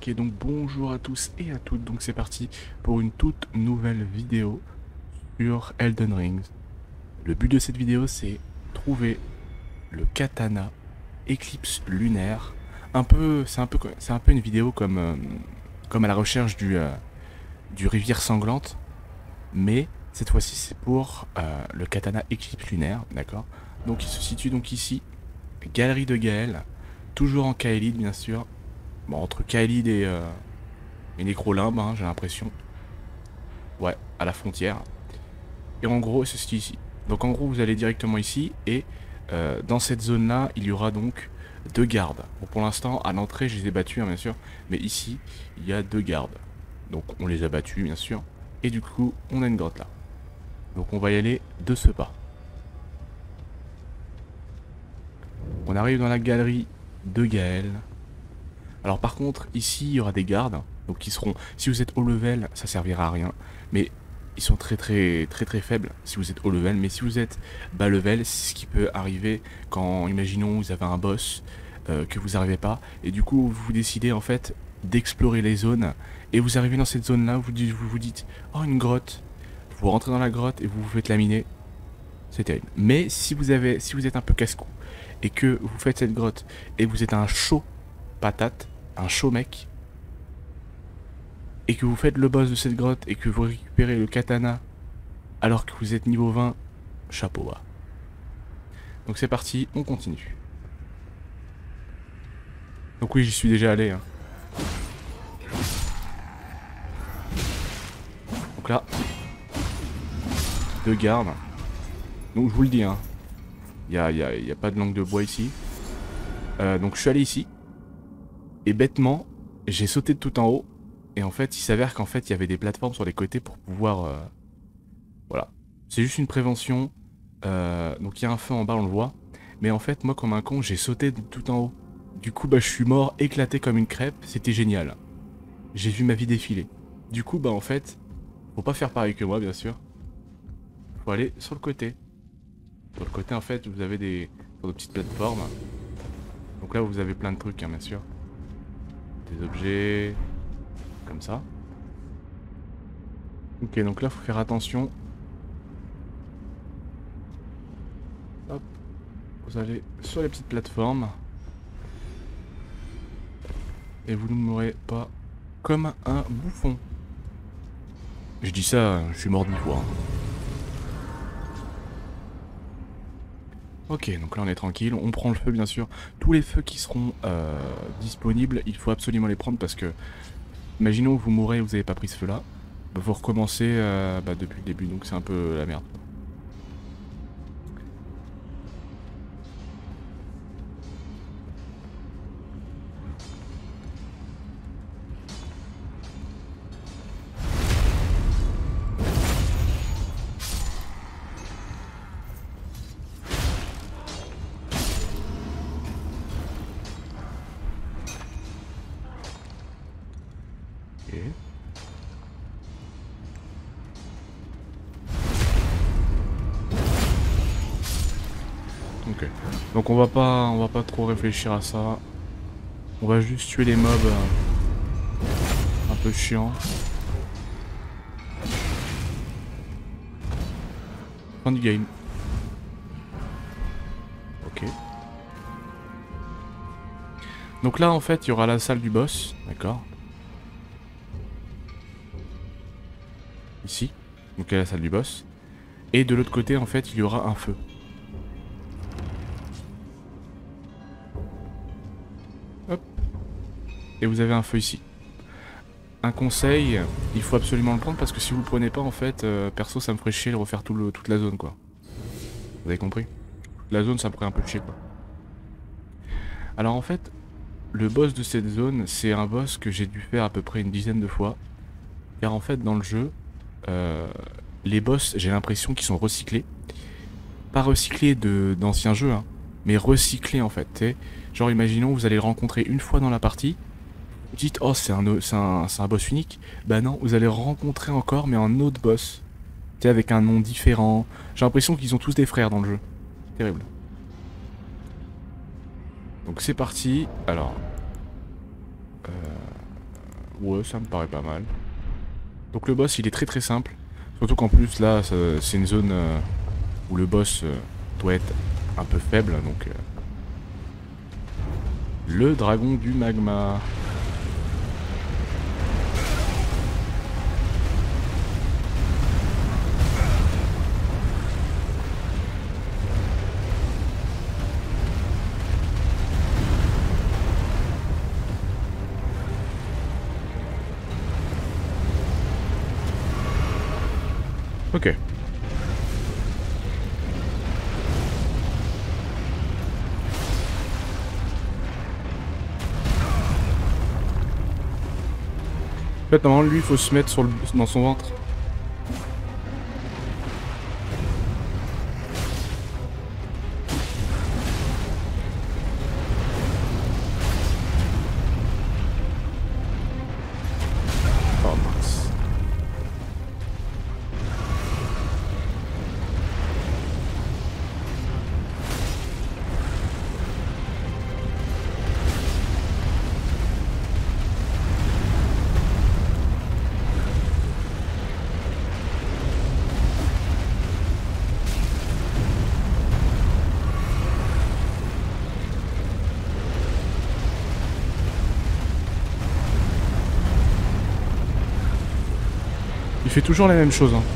Ok, donc bonjour à tous et à toutes, donc c'est parti pour une toute nouvelle vidéo sur Elden Ring. Le but de cette vidéo c'est trouver le katana éclipse lunaire. C'est un peu une vidéo comme à la recherche du rivière sanglante, mais cette fois-ci c'est pour le katana éclipse lunaire, d'accord. Donc il se situe donc ici, galerie de Gaël, toujours en Kaelid bien sûr. Bon, entre Kaelid et Nécrolimbe, hein, j'ai l'impression. Ouais, à la frontière. Et en gros, c'est ici. Donc en gros, vous allez directement ici et dans cette zone-là, il y aura donc 2 gardes. Bon, pour l'instant, à l'entrée, je les ai battus, hein, bien sûr. Mais ici, il y a 2 gardes. Donc on les a battus, bien sûr. Et du coup, on a une grotte là. Donc on va y aller de ce pas. On arrive dans la galerie de Gaël. Alors par contre, ici, il y aura des gardes. Donc qui seront... Si vous êtes haut level, ça servira à rien. Mais ils sont très faibles si vous êtes haut level. Mais si vous êtes bas level, c'est ce qui peut arriver quand, imaginons, vous avez un boss que vous n'arrivez pas. Et du coup, vous décidez en fait d'explorer les zones. Et vous arrivez dans cette zone-là, vous dites, oh, une grotte. Vous rentrez dans la grotte et vous vous faites laminer. C'est terrible. Mais si vous êtes un peu casse-cou et que vous faites cette grotte et vous êtes un chaud patate, un chaud mec, et que vous faites le boss de cette grotte et que vous récupérez le katana alors que vous êtes niveau 20, chapeau bas. Donc c'est parti, on continue. Donc oui, j'y suis déjà allé, hein. Donc là, 2 gardes. Donc je vous le dis, hein, y a pas de langue de bois ici. Donc je suis allé ici. Et bêtement, j'ai sauté de tout en haut. Et en fait, il s'avère qu'en fait, il y avait des plateformes sur les côtés pour pouvoir... voilà. C'est juste une prévention. Donc il y a un feu en bas, on le voit. Mais en fait, moi, comme un con, j'ai sauté de tout en haut. Du coup, bah, je suis mort, éclaté comme une crêpe. C'était génial. J'ai vu ma vie défiler. Du coup, bah, en fait, faut pas faire pareil que moi, bien sûr. Faut aller sur le côté. Sur le côté, en fait, vous avez des petites plateformes. Donc là, vous avez plein de trucs, hein, bien sûr. Des objets... comme ça. Ok, donc là, faut faire attention. Hop. Vous allez sur les petites plateformes. Et vous ne mourrez pas comme un bouffon. Je dis ça, je suis mort 10 fois. Ok, donc là on est tranquille, on prend le feu bien sûr. Tous les feux qui seront disponibles, il faut absolument les prendre parce que... Imaginons que vous mourrez et vous n'avez pas pris ce feu là. Bah, vous recommencez depuis le début, donc c'est un peu la merde. Ok. Ok. Donc on va pas trop réfléchir à ça. On va juste tuer les mobs un peu chiants. Fin du game. Ok. Donc là en fait il y aura la salle du boss, d'accord. Ici. Donc il y a la salle du boss. Et de l'autre côté en fait il y aura un feu. Hop. Et vous avez un feu ici. Un conseil, il faut absolument le prendre parce que si vous le prenez pas en fait, perso ça me ferait chier de refaire toute la zone quoi. Vous avez compris? La zone ça me ferait un peu chier quoi. Alors en fait, le boss de cette zone, c'est un boss que j'ai dû faire à peu près une dizaine de fois. Car en fait dans le jeu, les boss j'ai l'impression qu'ils sont recyclés. Pas recyclés d'anciens jeux, hein, mais recyclés en fait. T'sais. Genre imaginons vous allez le rencontrer une fois dans la partie. Vous dites oh c'est un boss unique. Bah non, vous allez le rencontrer encore mais un autre boss. T'sais, avec un nom différent. J'ai l'impression qu'ils ont tous des frères dans le jeu. Terrible. Donc c'est parti. Alors. Ouais, ça me paraît pas mal. Donc le boss, il est très très simple. Surtout qu'en plus, là, c'est une zone où le boss doit être un peu faible. Donc, le dragon du magma. Ok. En fait, normalement, lui, il faut se mettre sur dans son ventre. Oh mince. Il fait toujours la même chose, hein.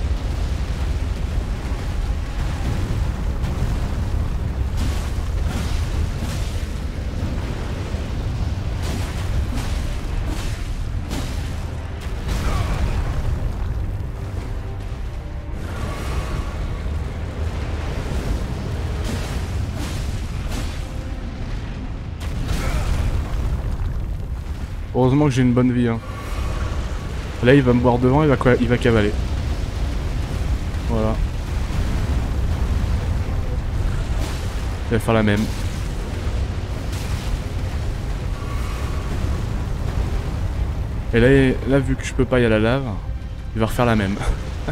Heureusement que j'ai une bonne vie, hein. Là, il va me voir devant, il va cavaler. Voilà. Il va faire la même. Et là, vu que je peux pas y aller à la lave, il va refaire la même.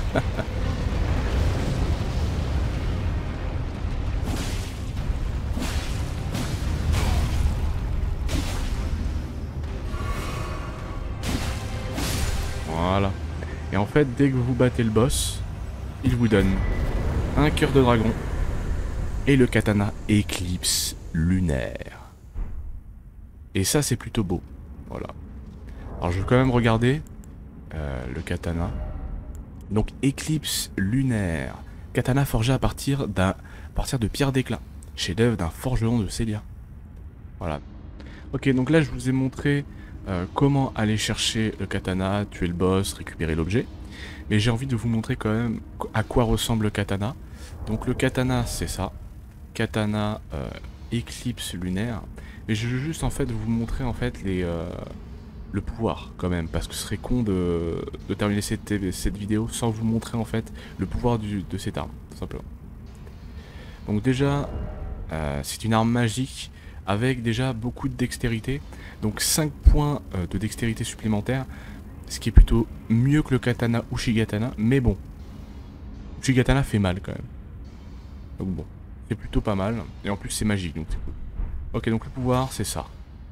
Voilà. Et en fait, dès que vous battez le boss, il vous donne un cœur de dragon et le katana éclipse lunaire. Et ça, c'est plutôt beau. Voilà. Alors, je vais quand même regarder le katana. Donc, éclipse lunaire. Katana forgé à partir de pierre d'éclat. Chef-d'œuvre d'un forgeron de Célia. Voilà. Ok, donc là, je vous ai montré comment aller chercher le katana, tuer le boss, récupérer l'objet. Mais j'ai envie de vous montrer quand même à quoi ressemble le katana. Donc le katana, c'est ça. Katana éclipse lunaire. Et je veux juste en fait vous montrer en fait le pouvoir quand même. Parce que ce serait con de terminer cette vidéo sans vous montrer en fait le pouvoir de cette arme, tout simplement. Donc déjà, c'est une arme magique avec déjà beaucoup de dextérité. Donc 5 points de dextérité supplémentaires. Ce qui est plutôt mieux que le katana Uchigatana. Mais bon, Uchigatana fait mal quand même. Donc bon, c'est plutôt pas mal. Et en plus c'est magique, donc c'est cool. Ok, donc le pouvoir c'est ça.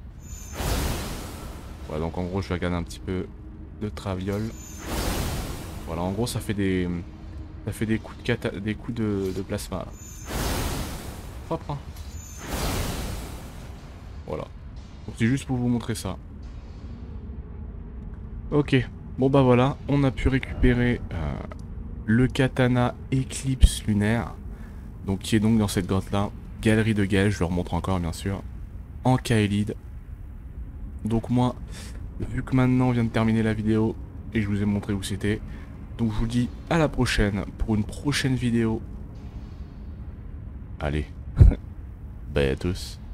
Voilà, donc en gros je vais regarder un petit peu de traviole. Voilà, en gros ça fait des coups de plasma là. Propre, hein. Voilà. Donc c'est juste pour vous montrer ça. Ok, bon bah voilà, on a pu récupérer le katana éclipse lunaire. Donc qui est donc dans cette grotte là. Galerie de Gaël, je le remontre encore bien sûr. En Kaelid. Donc moi, vu que maintenant on vient de terminer la vidéo et je vous ai montré où c'était. Donc je vous dis à la prochaine pour une prochaine vidéo. Allez, bye à tous.